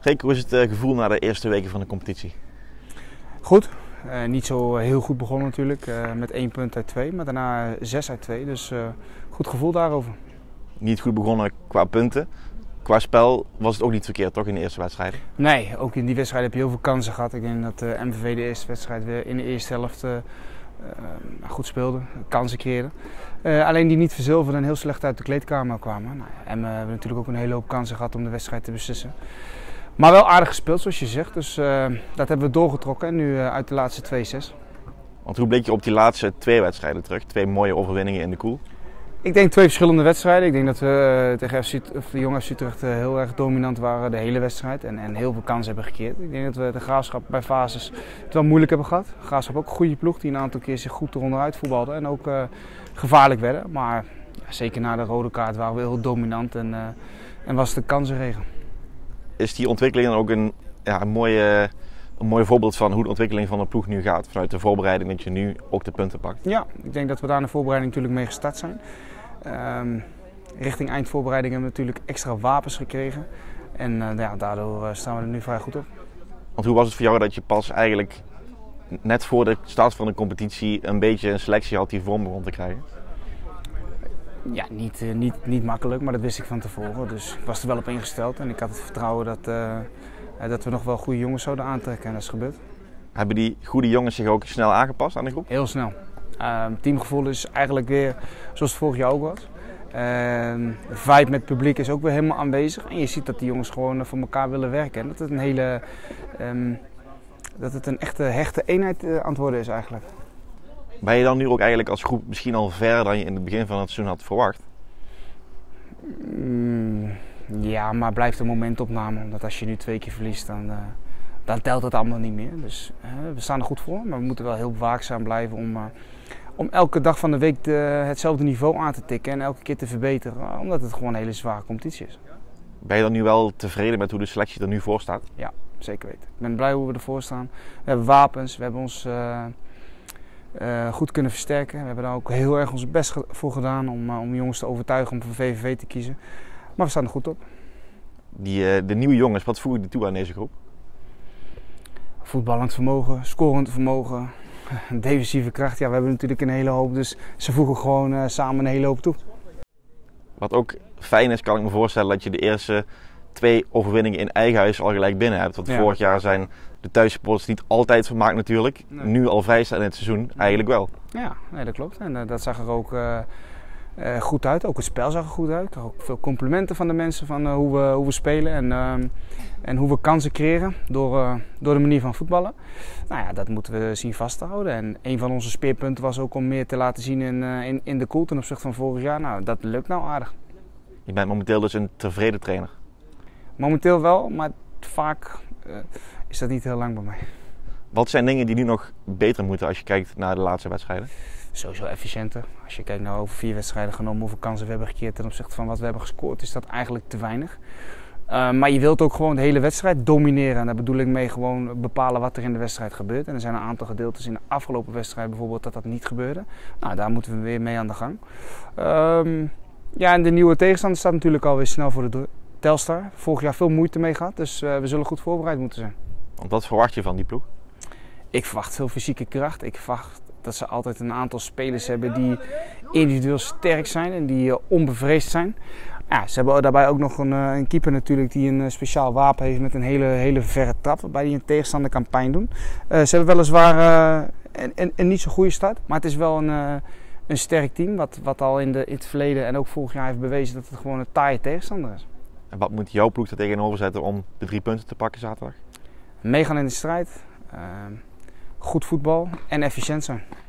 Freek, hoe is het gevoel na de eerste weken van de competitie? Goed. Niet zo heel goed begonnen natuurlijk, met 1 punt uit 2, maar daarna 6 uit 2. Dus goed gevoel daarover. Niet goed begonnen qua punten. Qua spel was het ook niet verkeerd, toch, in de eerste wedstrijden? Nee, ook in die wedstrijd heb je heel veel kansen gehad. Ik denk dat MVV de eerste wedstrijd weer in de eerste helft goed speelde, kansen creëerde. Alleen die niet verzilverden en heel slecht uit de kleedkamer kwamen. Nou, en we hebben natuurlijk ook een hele hoop kansen gehad om de wedstrijd te beslissen. Maar wel aardig gespeeld, zoals je zegt. Dus dat hebben we doorgetrokken en nu uit de laatste 2-6. Want hoe bleek je op die laatste 2 wedstrijden terug? 2 mooie overwinningen in de koel. Ik denk 2 verschillende wedstrijden. Ik denk dat we tegen de Jong FC Utrecht heel erg dominant waren de hele wedstrijd. En heel veel kansen hebben gecreëerd. Ik denk dat we de Graafschap bij fases het wel moeilijk hebben gehad. De Graafschap ook een goede ploeg die een aantal keer zich goed eronderuit voetbalde. En ook gevaarlijk werden. Maar ja, zeker na de rode kaart waren we heel dominant en was het de kansenregen. Is die ontwikkeling dan ook een mooi voorbeeld van hoe de ontwikkeling van de ploeg nu gaat? Vanuit de voorbereiding dat je nu ook de punten pakt. Ja, ik denk dat we daar in de voorbereiding natuurlijk mee gestart zijn. Richting eindvoorbereiding hebben we natuurlijk extra wapens gekregen. En daardoor staan we er nu vrij goed op. Want hoe was het voor jou dat je pas eigenlijk net voor de start van de competitie een beetje een selectie had die vorm begon te krijgen? Ja, niet makkelijk, maar dat wist ik van tevoren. Dus ik was er wel op ingesteld en ik had het vertrouwen dat we nog wel goede jongens zouden aantrekken en dat is gebeurd. Hebben die goede jongens zich ook snel aangepast aan de groep? Heel snel. Teamgevoel is eigenlijk weer zoals het vorig jaar ook was. De vibe met het publiek is ook weer helemaal aanwezig. En je ziet dat die jongens gewoon voor elkaar willen werken. En dat het een echte hechte eenheid aan het worden is eigenlijk. Ben je dan nu ook eigenlijk als groep misschien al verder dan je in het begin van het seizoen had verwacht? Ja, maar blijft een momentopname. Omdat als je nu 2 keer verliest, dan telt het allemaal niet meer. Dus we staan er goed voor. Maar we moeten wel heel waakzaam blijven om elke dag van de week hetzelfde niveau aan te tikken. En elke keer te verbeteren. Omdat het gewoon een hele zware competitie is. Ben je dan nu wel tevreden met hoe de selectie er nu voor staat? Ja, zeker weten. Ik ben blij hoe we ervoor staan. We hebben wapens, we hebben ons goed kunnen versterken. We hebben daar ook heel erg ons best voor gedaan om jongens te overtuigen om voor VVV te kiezen. Maar we staan er goed op. De nieuwe jongens, wat voeg je die toe aan deze groep? Voetballend vermogen, scorend vermogen, defensieve kracht. Ja, we hebben natuurlijk een hele hoop, dus ze voegen gewoon samen een hele hoop toe. Wat ook fijn is, kan ik me voorstellen dat je de eerste 2 overwinningen in eigen huis al gelijk binnen hebt. Want vorig jaar zijn de thuissupporters niet altijd vermaakt natuurlijk. Nee. Nu al vrij staan in het seizoen eigenlijk wel. Ja, nee, dat klopt. En dat zag er ook goed uit. Ook het spel zag er goed uit. Ook veel complimenten van de mensen van hoe we spelen en hoe we kansen creëren door de manier van voetballen. Nou ja, dat moeten we zien vast te houden. En een van onze speerpunten was ook om meer te laten zien in de koel ten opzichte van vorig jaar. Nou, dat lukt nou aardig. Je bent momenteel dus een tevreden trainer? Momenteel wel, maar vaak is dat niet heel lang bij mij. Wat zijn dingen die nu nog beter moeten als je kijkt naar de laatste wedstrijden? Sowieso efficiënter. Als je kijkt naar over 4 wedstrijden genomen, hoeveel kansen we hebben gecreëerd ten opzichte van wat we hebben gescoord, is dat eigenlijk te weinig. Maar je wilt ook gewoon de hele wedstrijd domineren. En daar bedoel ik mee gewoon bepalen wat er in de wedstrijd gebeurt. En er zijn een aantal gedeeltes in de afgelopen wedstrijd bijvoorbeeld dat niet gebeurde. Nou, daar moeten we weer mee aan de gang. En de nieuwe tegenstander staat natuurlijk alweer snel voor de Telstar. Vorig jaar veel moeite mee gehad, dus we zullen goed voorbereid moeten zijn. Want wat verwacht je van die ploeg? Ik verwacht veel fysieke kracht. Ik verwacht dat ze altijd een aantal spelers hebben die individueel sterk zijn en die onbevreesd zijn. Ja, ze hebben daarbij ook nog een keeper natuurlijk die een speciaal wapen heeft met een hele verre trap, waarbij hij een tegenstander kan pijn doen. Ze hebben weliswaar een niet zo goede start, maar het is wel een sterk team wat al in het verleden en ook vorig jaar heeft bewezen dat het gewoon een taaie tegenstander is. En wat moet jouw ploeg er tegenover zetten om de 3 punten te pakken zaterdag? Meegaan in de strijd, goed voetbal en efficiënt zijn.